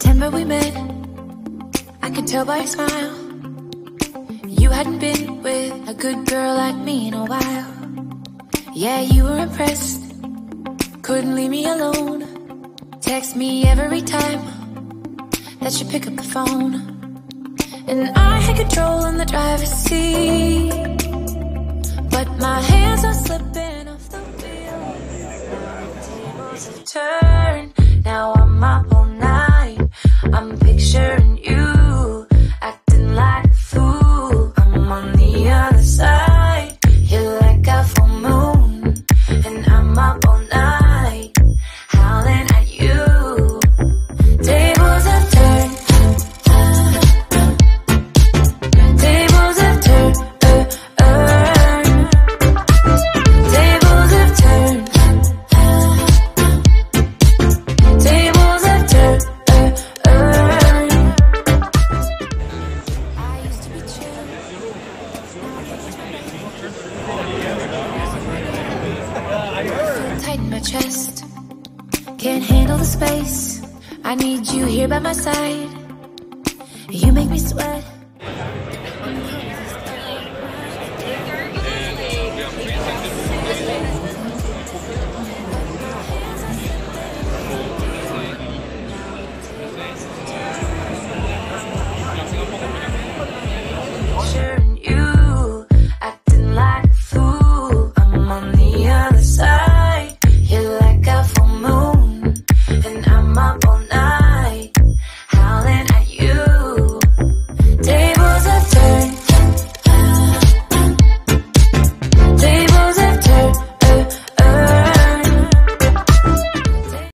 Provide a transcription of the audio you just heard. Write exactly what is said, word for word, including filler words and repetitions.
September we met, I could tell by your smile. You hadn't been with a good girl like me in a while. Yeah, you were impressed, couldn't leave me alone. Text me every time that you pick up the phone. And I had control in the driver's seat, but my hands are slipping off the wheel. Tables have turned, now I'm up all night. I'm picturing you, acting like a fool. I'm on the other side, you're like a full moon, and I'm up all night, howling at you. Tables have turned, tables have turned, uh, uh. Tables have turned, tables have turned, uh, uh. I used to be chill, tighten my chest, can't handle the space. I need you here by my side. You make me sweat.